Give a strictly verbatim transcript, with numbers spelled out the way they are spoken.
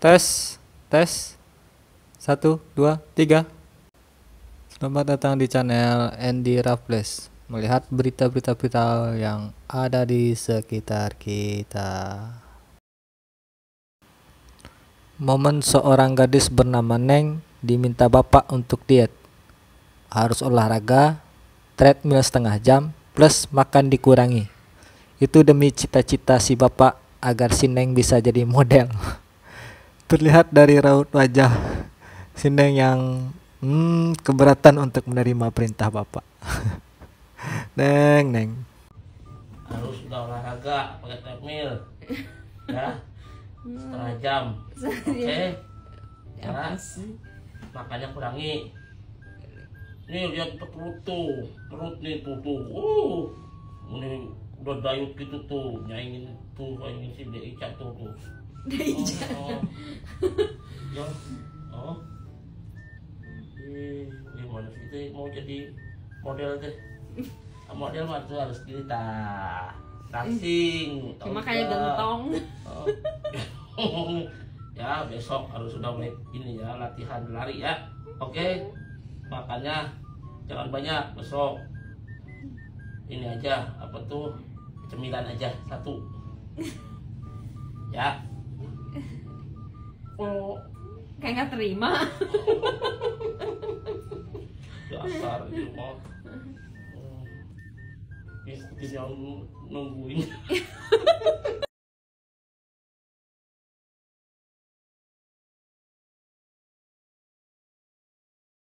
Tes, tes, satu, dua, tiga. Selamat datang di channel Andy Raffles. Melihat berita-berita vital yang ada di sekitar kita. Momen seorang gadis bernama Neng diminta bapak untuk diet. Harus olahraga, treadmill setengah jam, plus makan dikurangi. Itu demi cita-cita si bapak agar si Neng bisa jadi model. Terlihat dari raut wajah si Neng yang hmm, keberatan untuk menerima perintah bapak. Neng, Neng. Harus udah olahraga pakai treadmill ya setengah jam, oke okay? Ya, makannya kurangi. Nih lihat perut tuh, perut nih tuh tuh, uh, ini udah dayut gitu tuh, nyaingin tuh, nyaingin si Deica tuh tuh. Deica. Oh, oh. Ya, oh. Ih, gimana sih itu mau jadi model teh? Model mah tuh harus gini tah, dancing. Cuma kayak gentong. Oh. Ya besok harus sudah mulai ini ya latihan lari ya, oke? Okay? Makannya jangan banyak besok. Ini aja apa tuh cemilan aja satu. Ya. Oh. Kayak nggak terima. Dasar itu mah. Ikutin yang nungguin.